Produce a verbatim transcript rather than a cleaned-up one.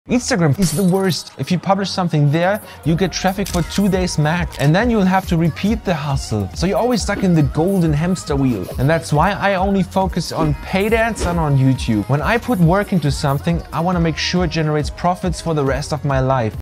Instagram is the worst. If you publish something there, you get traffic for two days max, and then you'll have to repeat the hustle. So you're always stuck in the golden hamster wheel. And that's why I only focus on paid ads and on YouTube. When I put work into something, I want to make sure it generates profits for the rest of my life.